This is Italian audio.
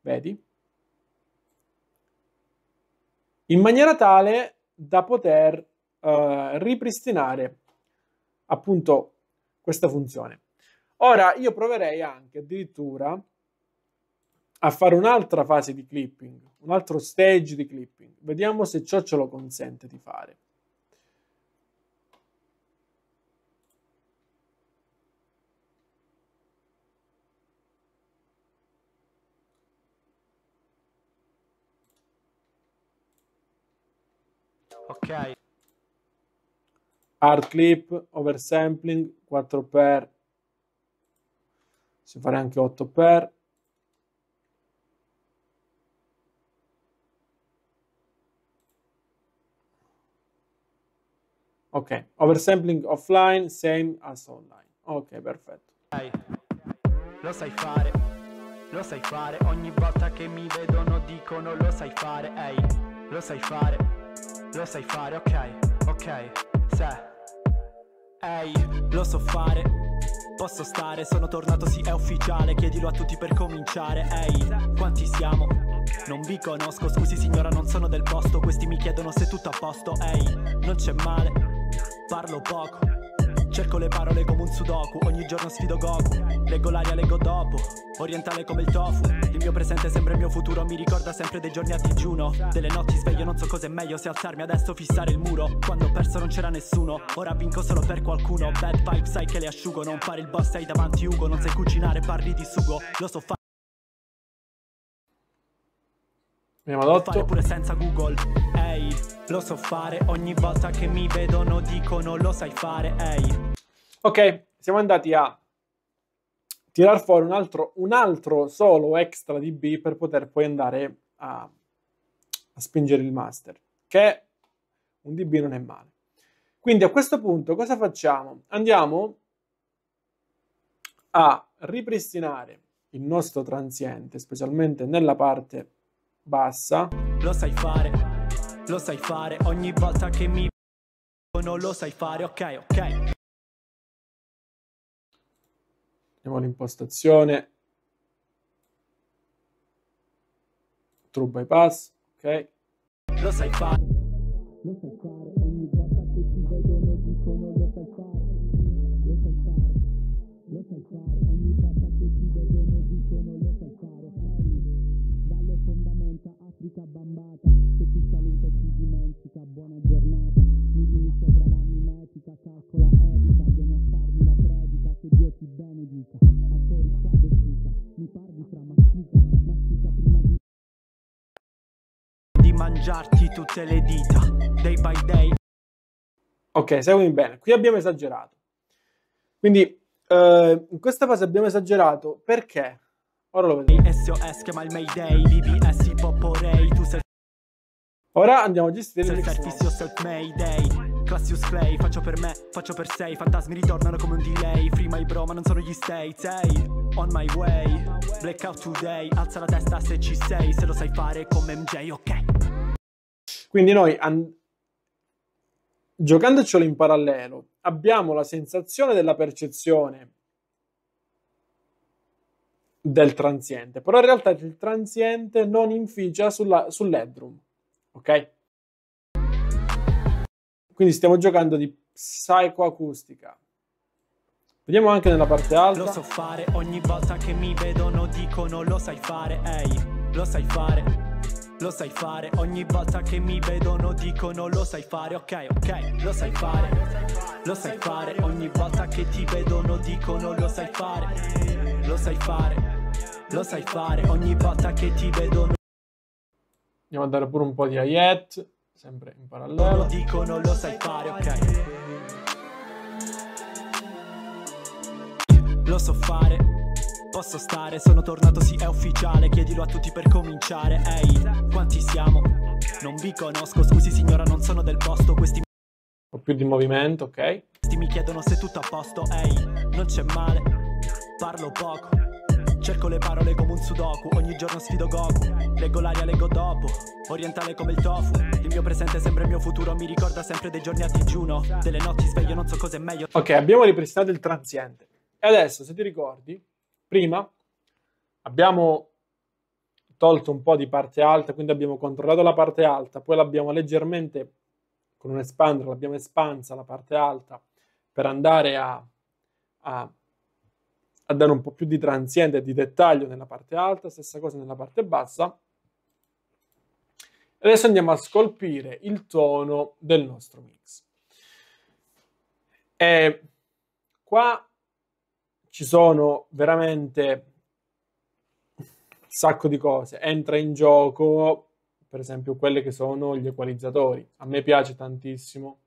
vedi? In maniera tale da poter ripristinare appunto questa funzione. Ora io proverei anche addirittura a fare un'altra fase di clipping, un altro stage di clipping. Vediamo se ciò ce lo consente di fare. Ok. Hard clip, oversampling, 4x, si fare anche 8x. Ok, oversampling offline, same as online. Ok, perfetto. Lo sai fare, ogni volta che mi vedono dicono lo sai fare, ehi, lo sai fare, ok, se, ehi, lo so fare, posso stare, sono tornato, sì è ufficiale, chiedilo a tutti per cominciare, ehi, quanti siamo? Non vi conosco, scusi signora non sono del posto, questi mi chiedono se tutto a posto, ehi, non c'è male, parlo poco, cerco le parole come un sudoku, ogni giorno sfido Goku, leggo l'aria, leggo dopo, orientale come il tofu, il mio presente sembra il mio futuro, mi ricorda sempre dei giorni a digiuno, delle notti sveglio, non so cosa è meglio, se alzarmi adesso fissare il muro, quando ho perso non c'era nessuno, ora vinco solo per qualcuno, bad vibe sai che le asciugo, non fare il boss sei davanti Ugo, non sai cucinare parli di sugo, lo so fare pure senza Google, ehi, lo so fare, ogni volta che mi vedono dicono lo sai fare, ehi. Ok, siamo andati a tirar fuori un altro solo extra dB per poter poi andare a spingere il master, che un dB non è male. Quindi a questo punto cosa facciamo? Andiamo a ripristinare il nostro transiente, specialmente nella parte bassa. Lo sai fare, ogni volta che mi vedono lo sai fare, ok. Andiamo all'impostazione, true bypass, ok. Lo sai fare, ogni volta che ti vedono dicono lo sai fare, ogni volta che ti vedono dicono lo sai fare, dalle fondamenta Africa bambata, se ti saluta ti dimentica, buona giornata, mi sopra la mimetica, calcola evita, vieni a farmi la predica, che Dio ti benedica, attori qua descritta, mi parli fra mastica prima di mangiarti tutte le dita, day by day. Ok, seguimi bene, qui abbiamo esagerato, quindi in questa fase abbiamo esagerato perché? Ora lo vediamo. SOS chiama il Mayday, BBS Poporei, tu sei ora andiamo a gestire il self-service, self-made, Classius Clay, faccio per me, faccio per sei, fantasmi ritornano come un delay, free my bro ma non sono gli States, hey, on my way, blackout today, alza la testa se ci sei, se lo sai fare come MJ, ok. Quindi noi giocandocelo in parallelo abbiamo la sensazione della percezione del transiente, però in realtà il transiente non inficia sull'headroom, ok? Quindi stiamo giocando di psicoacustica. Vediamo anche nella parte alta. Lo so fare, ogni volta che mi vedono dicono lo sai fare, ehi, lo sai fare, ogni volta che mi vedono dicono lo sai fare, ok, lo sai fare, ogni volta che ti vedono dicono lo sai fare, lo sai fare, ogni volta che ti vedono andiamo a dare pure un po' di hi-hat, sempre in parallelo. Dicono lo sai fare, ok. Lo so fare, posso stare, sono tornato, sì è ufficiale, chiedilo a tutti per cominciare, ehi, quanti siamo? Non vi conosco, scusi signora non sono del posto, questi Un po' più di movimento, ok? Questi mi chiedono se tutto a posto, ehi, non c'è male, parlo poco, cerco le parole come un sudoku, ogni giorno sfido Goku, leggo l'aria, leggo dopo, orientale come il tofu, il mio presente sembra il mio futuro, mi ricorda sempre dei giorni a digiuno, delle notti sveglio, non so cosa è meglio. Ok, abbiamo ripristinato il transiente. E adesso, se ti ricordi, prima abbiamo tolto un po' di parte alta, quindi abbiamo controllato la parte alta, poi l'abbiamo leggermente, con un expander, l'abbiamo espansa la parte alta per andare a dare un po' più di transiente e di dettaglio nella parte alta, stessa cosa nella parte bassa. Adesso andiamo a scolpire il tono del nostro mix. E qua ci sono veramente un sacco di cose. Entra in gioco, per esempio, quelli che sono gli equalizzatori. A me piace tantissimo